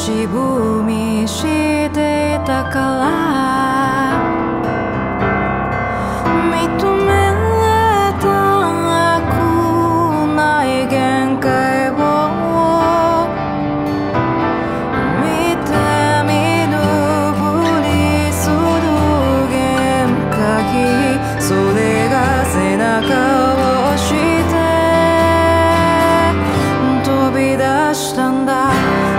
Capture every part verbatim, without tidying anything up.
足踏みしていたから認めたくない限界を見て見ぬふりする限界、それが背中を押して飛び出したんだ。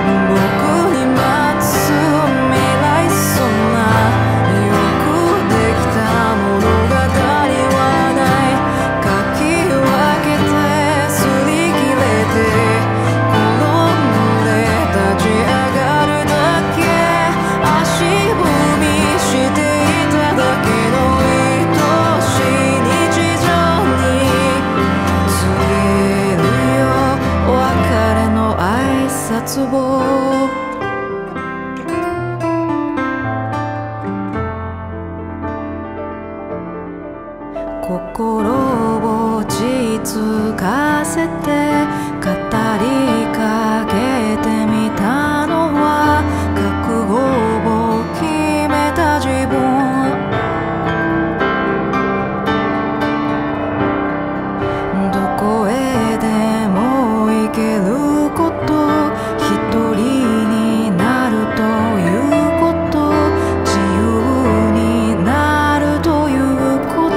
心を落ち着かせて語りかけてみたのは覚悟を決めた自分。どこへでも行けること、一人になるということ、自由になるということ、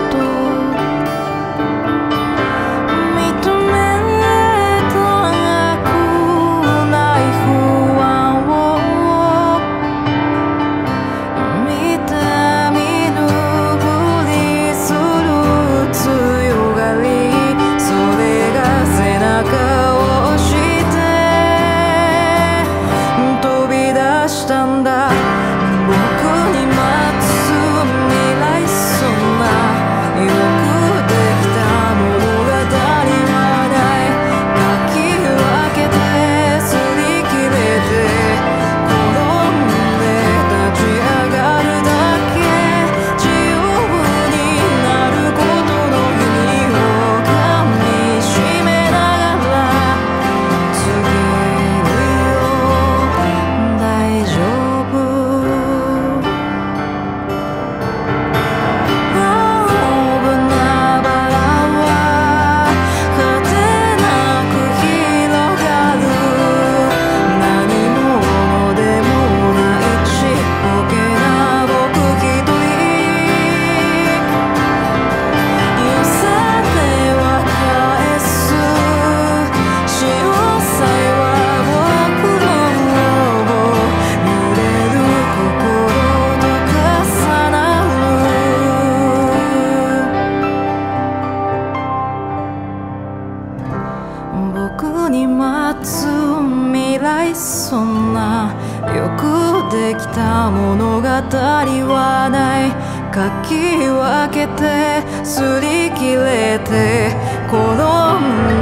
僕に待つ未来、そんなよくできた物語はない。かき分けて擦り切れて転ん